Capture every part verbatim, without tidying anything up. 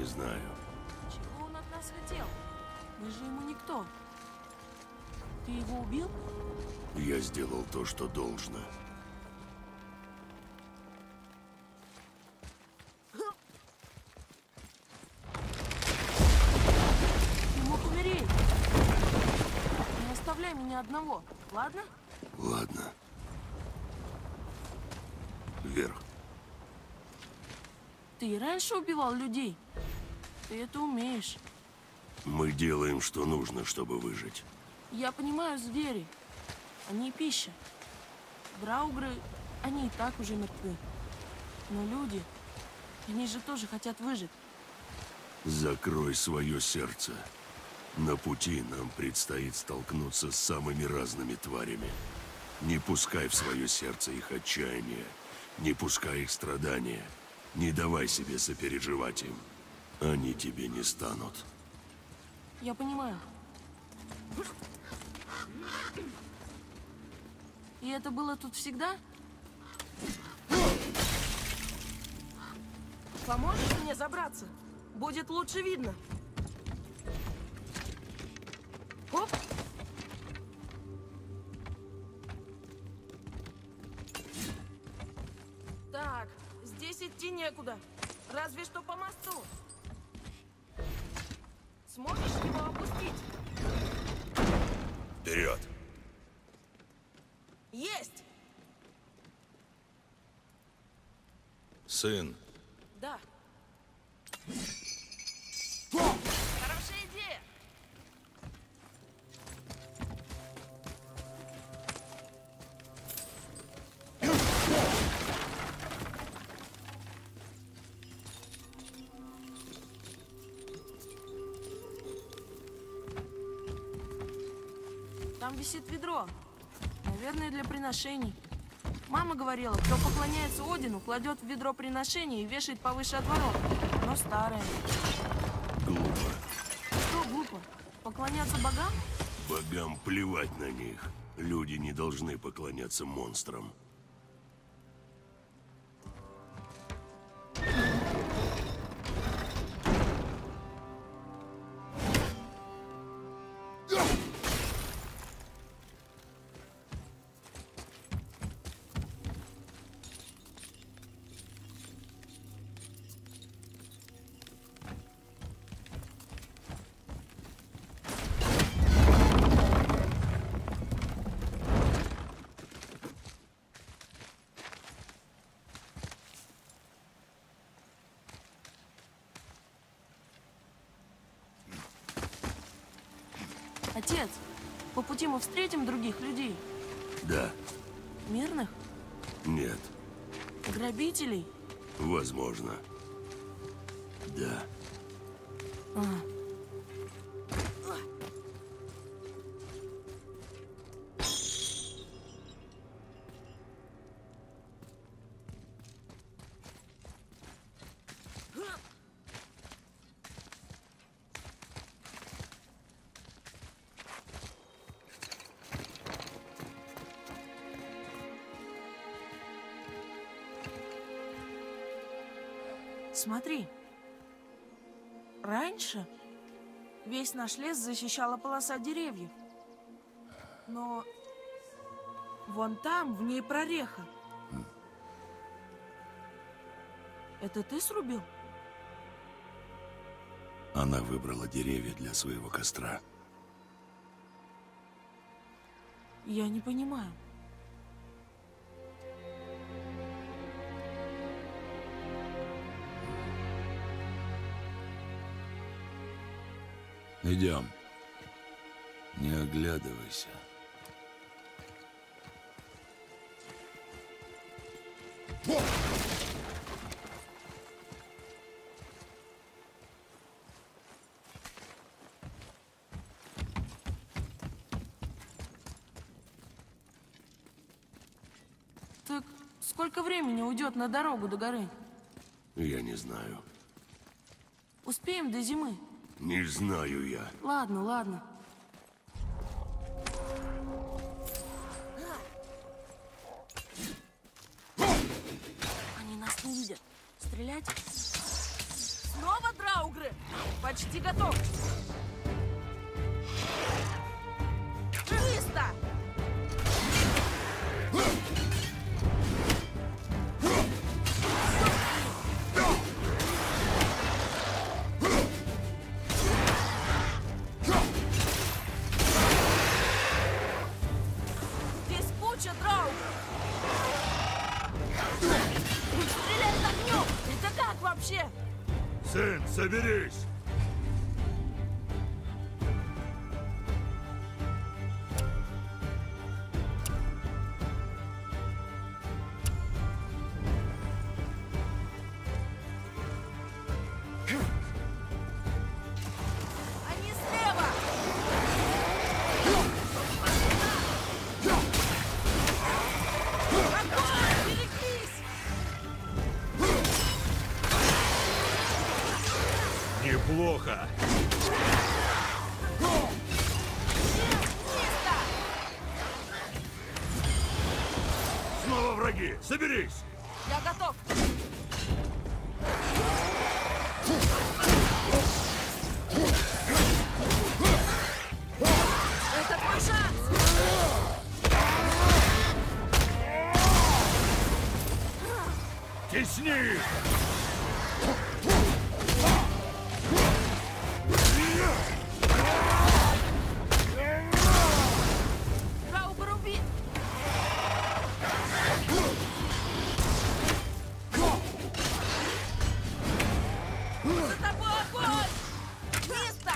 не знаю. Чего он от нас хотел? Мы же ему никто. Ты его убил? Я сделал то, что должно. Ты мог умереть. Не оставляй меня одного, ладно? Ладно. Вверх. Ты и раньше убивал людей. Ты это умеешь. Мы делаем, что нужно, чтобы выжить. Я понимаю звери. Они пища. Драугры, они и так уже мертвы. Но люди, они же тоже хотят выжить. Закрой свое сердце. На пути нам предстоит столкнуться с самыми разными тварями. Не пускай в свое сердце их отчаяние. Не пускай их страдания. Не давай себе сопереживать им. Они тебе не станут. Я понимаю. И это было тут всегда? Поможешь мне забраться? Будет лучше видно. Оп! Так, здесь идти некуда. Разве что по мосту. Сможешь его опустить? Вперед! Есть! Сын, Да. Хорошая идея! Там висит ведро. Наверное, для приношений. Мама говорила, кто поклоняется Одину, кладет в ведро приношения и вешает повыше от ворот. Но старое. глупо. Что глупо? Поклоняться богам? Богам плевать на них. Люди не должны поклоняться монстрам. Отец, по пути мы встретим других людей? Да. Мирных? Нет. Грабителей? Возможно. Да. А. Смотри. Раньше весь наш лес защищала полоса деревьев. Но вон там, в ней прореха. Это ты срубил? Она выбрала деревья для своего костра. Я не понимаю. Идем. Не оглядывайся. Так сколько времени уйдет на дорогу до горы? Я не знаю. Успеем до зимы? Не знаю я. Ладно, ладно. Они нас не видят. Стрелять? Снова Драугры? Почти готов. Чисто! Здесь куча драугров. Стреляют огнем! Это как вообще? Сын, соберись! Они слева! Огонь! Берегись! Неплохо! Чисто! Снова враги! Соберись! Я готов! Это твой шанс! Тесни! Драугр убит! За тобой огонь! Чисто!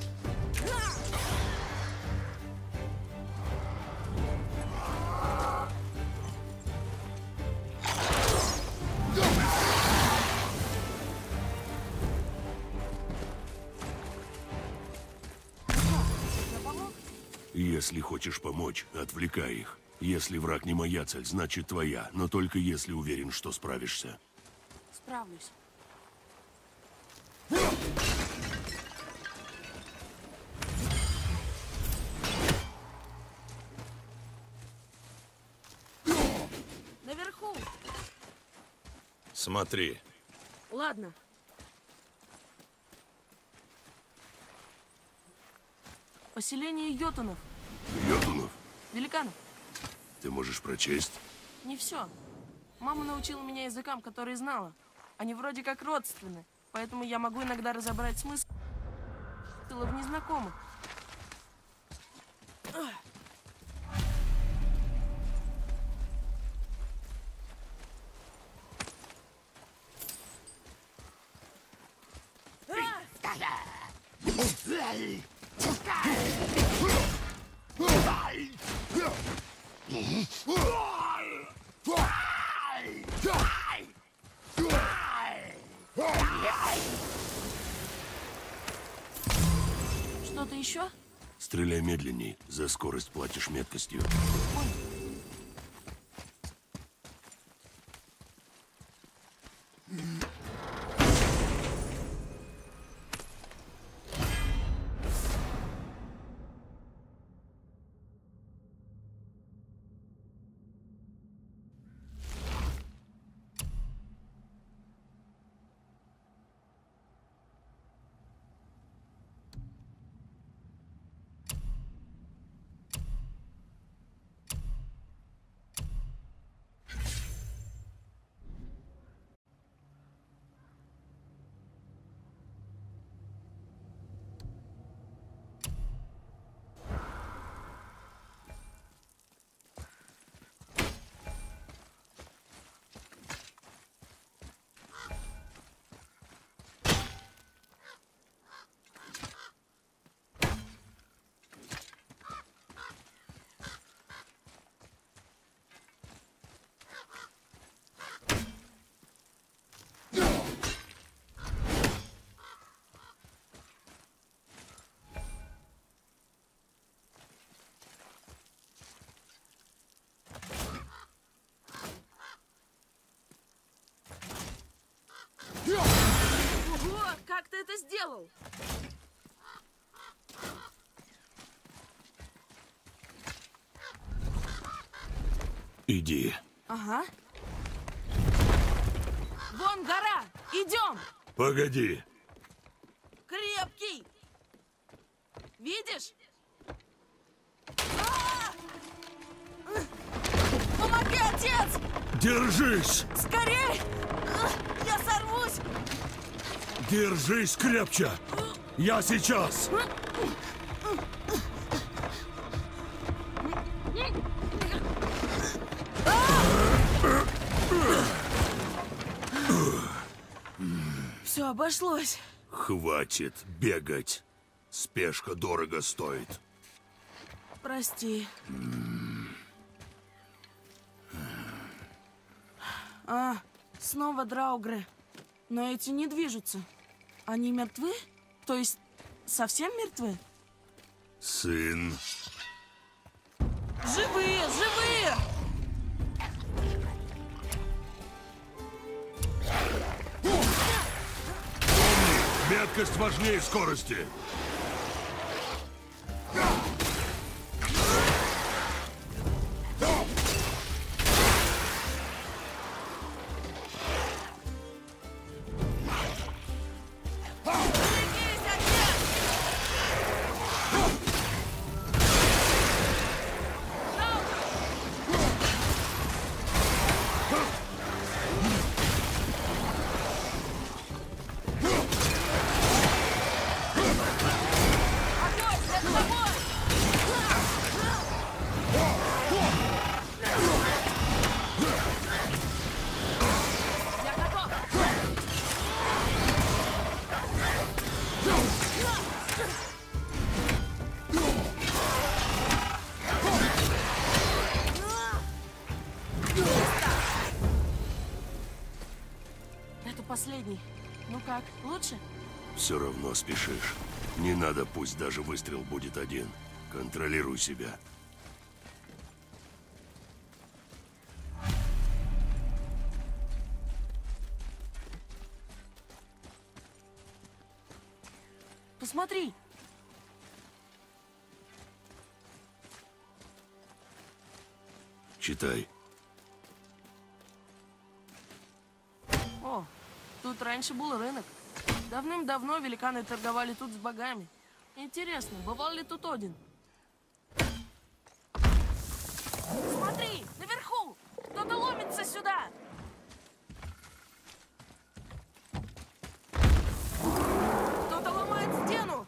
Я помог? Если хочешь помочь, отвлекай их. Если враг не моя цель, значит твоя, но только если уверен, что справишься. Справлюсь. Наверху. Смотри. Ладно. Поселение йотунов. Йотунов, Великанов. ты можешь прочесть? Не все. Мама научила меня языкам, которые знала. Они вроде как родственны, поэтому я могу иногда разобрать смысл в незнакомых. Что-то еще? Стреляй медленней, за скорость платишь меткостью. Ого, как ты это сделал? Иди. Ага. Вон гора! Идем! Погоди. Крепко! Видишь? А! Помоги, отец! Держись! Скорей! Я сорвусь! Держись крепче! Я сейчас! Все обошлось. Хватит бегать. Спешка дорого стоит. Прости. А, снова драугры. Но эти не движутся. Они мертвы? То есть совсем мертвы? Сын. Живые, живые! Меткость важнее скорости. Это последний. Ну как, лучше? Все равно спешишь. Не надо, пусть даже выстрел будет один. Контролируй себя. Посмотри. Читай. О, тут раньше был рынок. Давным-давно великаны торговали тут с богами. Интересно, бывал ли тут Один? Смотри, наверху! Кто-то ломится сюда! Кто-то ломает стену!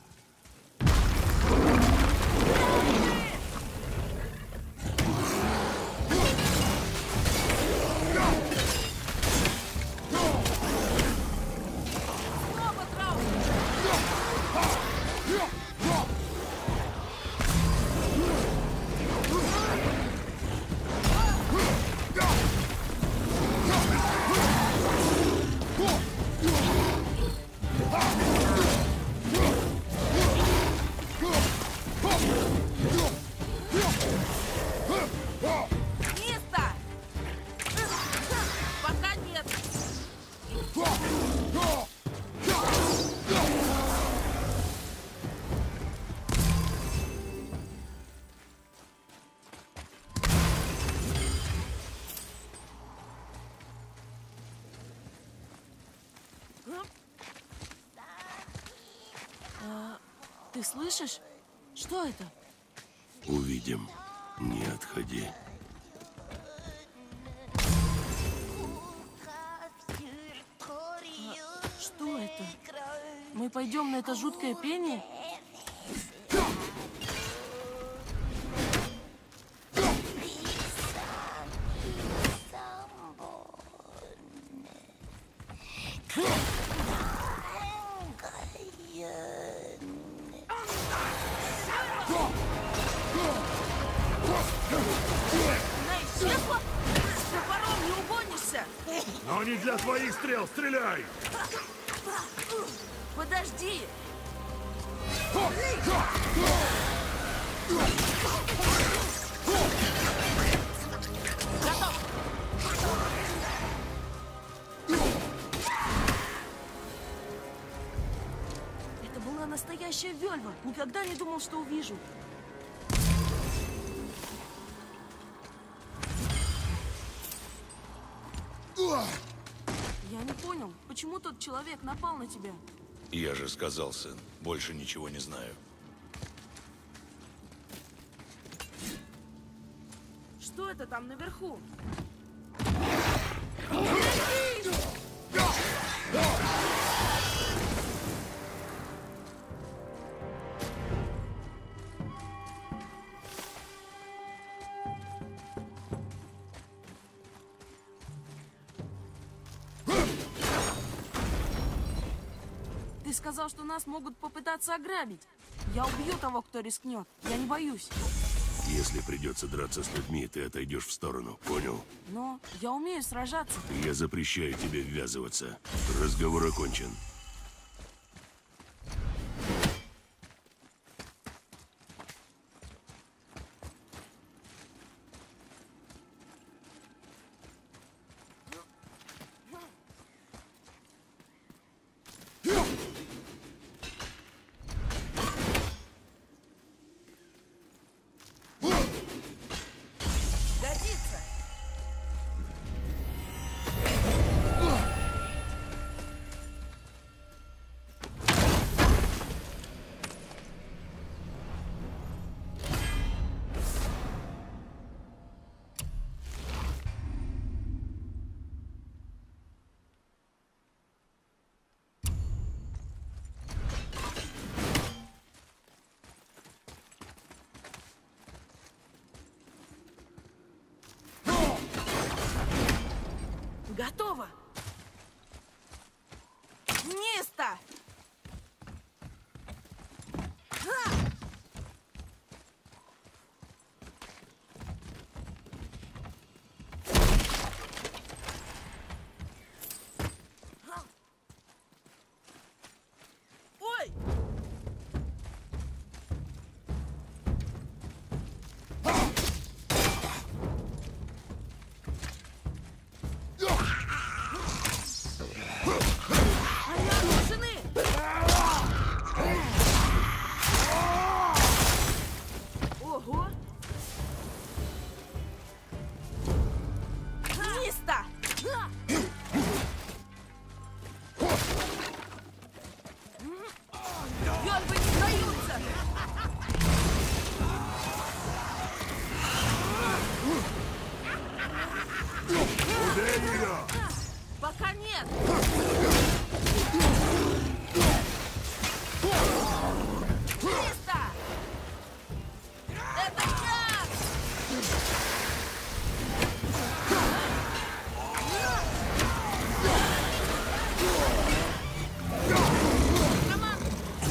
Место! Пока нет! А, ты слышишь? Что это? Увидим. Не отходи. Что это? Мы пойдем на это жуткое пение? Она исчезла? С топором не угонишься! Но не для твоих стрел, стреляй! Подожди! Готов! Это была настоящая вельва. Никогда не думал, что увижу. Я не понял, почему тот человек напал на тебя? Я же сказал, сын, больше ничего не знаю. Что это там наверху? Ты сказал, что нас могут попытаться ограбить. Я убью того, кто рискнет. Я не боюсь. Если придется драться с людьми, ты отойдешь в сторону, понял? Но я умею сражаться. Я запрещаю тебе ввязываться. Разговор окончен. Годится. Готово. Место. Ой! Они окружены! Ого! Место! Гёрбы не сдаются! Убей ее! Пока нет! Место! Это я! Роман!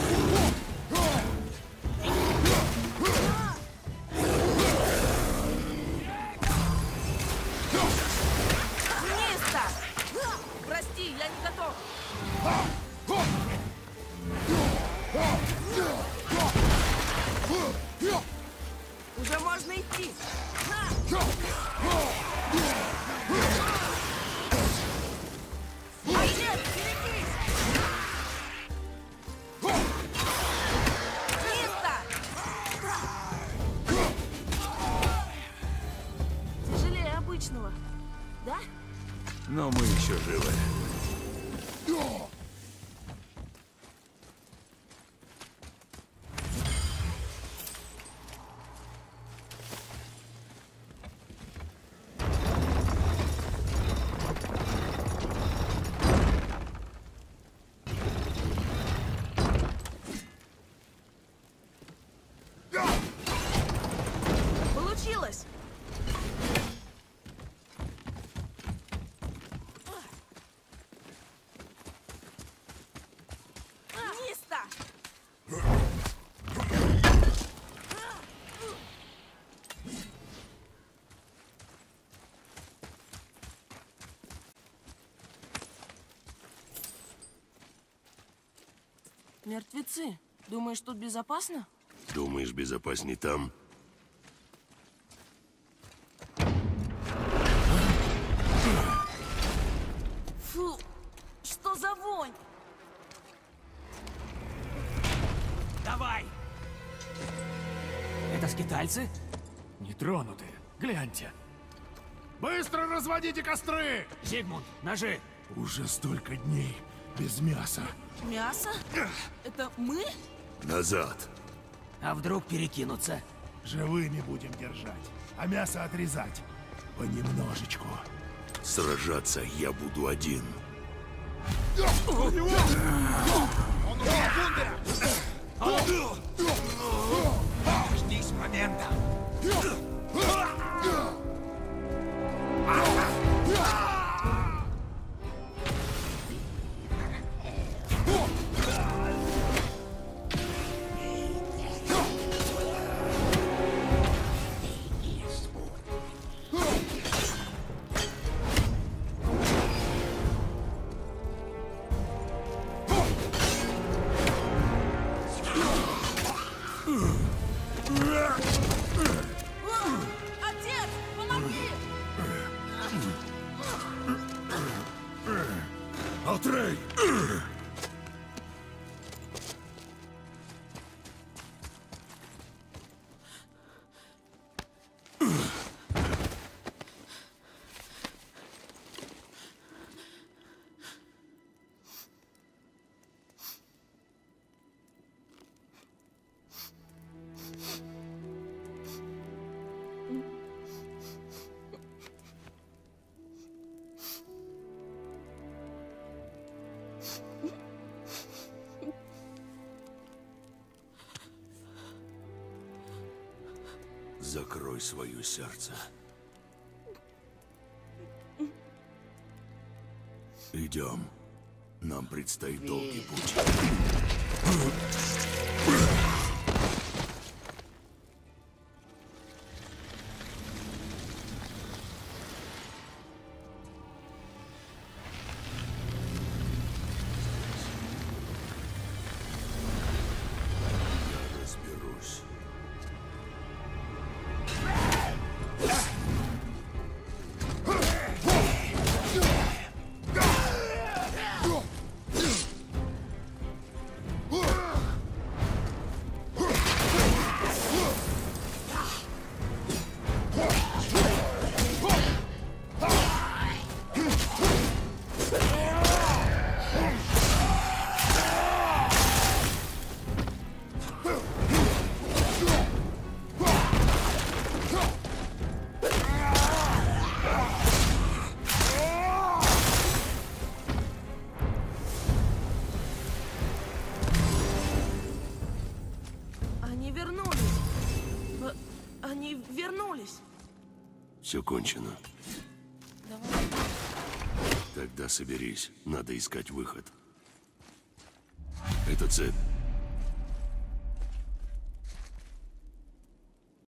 Место! Прости, я не готов! Уже можно идти! Ай, нет, берегись! Место! Тяжелее обычного, да? Но мы еще живы. Получилось! Место! Мертвецы. Думаешь, тут безопасно? Думаешь, безопасней там? Фу! Что за вонь? Давай! Это скитальцы? Нетронутые. Гляньте. Быстро разводите костры! Зигмунд, ножи! Уже столько дней без мяса. Мясо? Это мы? Назад! А вдруг перекинуться? Живыми будем держать. а мясо отрезать. Понемножечку. Сражаться я буду один. Ждись момента. Отец, помоги! Атрей! Закрой свое сердце. Идем. Нам предстоит долгий путь. Я разберусь. Они вернулись. В- Они вернулись. Все кончено. Давай. Тогда соберись. Надо искать выход. Это цепь.